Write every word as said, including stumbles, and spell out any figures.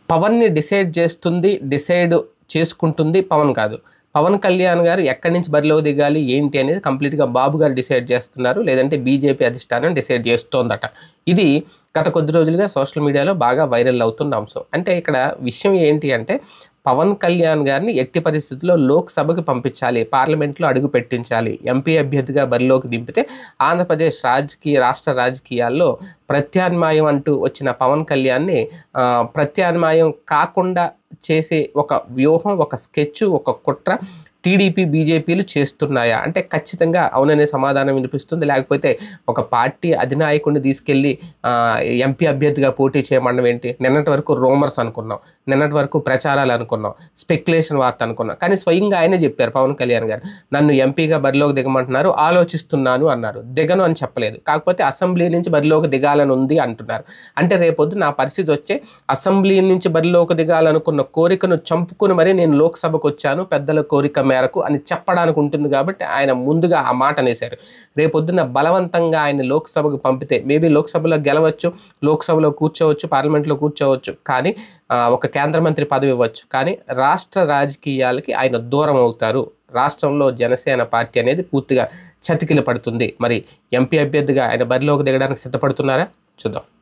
పవన్ని decide చేస్తుంది, decide చేసుకుంటుంది పవన్ కాదు. పవన్ కళ్యాణ్ గారు ఎక్కడి నుంచి బరిలో దిగాలి ఏంటి అనేది కంప్లీట్గా బాబు గారు డిసైడ్ చేస్తున్నారు, లేదంటే బీజేపీ అధిష్టానం డిసైడ్ చేస్తోందట. ఇది గత కొద్ది రోజులుగా సోషల్ మీడియాలో బాగా వైరల్ అవుతున్న అంశం. అంటే ఇక్కడ విషయం ఏంటి అంటే, పవన్ కళ్యాణ్ గారిని ఎట్టి పరిస్థితుల్లో లోక్సభకి పంపించాలి, పార్లమెంట్లో అడుగు పెట్టించాలి, ఎంపీ అభ్యర్థిగా బరిలోకి దింపితే ఆంధ్రప్రదేశ్ రాజకీయ రాష్ట్ర రాజకీయాల్లో ప్రత్యామ్నాయం అంటూ వచ్చిన పవన్ కళ్యాణ్ని ప్రత్యామ్నాయం కాకుండా చేసే ఒక వ్యూహం, ఒక స్కెచ్, ఒక కుట్ర టీడీపీ బీజేపీలు చేస్తున్నాయా అంటే ఖచ్చితంగా అవుననే సమాధానం వినిపిస్తుంది. లేకపోతే ఒక పార్టీ అధినాయకుడిని తీసుకెళ్ళి ఎంపీ అభ్యర్థిగా పోటీ చేయమనడం ఏంటి? నిన్నటి వరకు రూమర్స్ అనుకున్నాం, నిన్నటి వరకు ప్రచారాలు అనుకున్నాం, స్పెక్యులేషన్ వార్త అనుకున్నాం. కానీ స్వయంగా ఆయనే చెప్పారు పవన్ కళ్యాణ్ గారు, నన్ను ఎంపీగా బరిలోకి దిగమంటున్నారు, ఆలోచిస్తున్నాను అన్నారు. దిగను అని చెప్పలేదు, కాకపోతే అసెంబ్లీ నుంచి బరిలోకి దిగాలని ఉంది అంటున్నారు. అంటే రేపొద్దు నా పరిస్థితి వచ్చే అసెంబ్లీ నుంచి బరిలోకి దిగాలనుకున్న కోరికను చంపుకుని మరి నేను లోక్సభకు వచ్చాను పెద్దల కోరిక మేరకు అని చెప్పడానికి ఉంటుంది. కాబట్టి ఆయన ముందుగా ఆ మాట అనేశారు. రేపొద్దున బలవంతంగా ఆయన లోక్సభకు పంపితే మేబీ లోక్సభలో గెలవచ్చు, లోక్సభలో కూర్చోవచ్చు, పార్లమెంట్లో కూర్చోవచ్చు, కానీ ఒక కేంద్ర మంత్రి పదవి ఇవ్వచ్చు, కానీ రాష్ట్ర రాజకీయాలకి ఆయన దూరం అవుతారు. రాష్ట్రంలో జనసేన పార్టీ అనేది పూర్తిగా చతికిల పడుతుంది. మరి ఎంపీ అభ్యర్థిగా ఆయన బరిలోకి దిగడానికి సిద్ధపడుతున్నారా? చూద్దాం.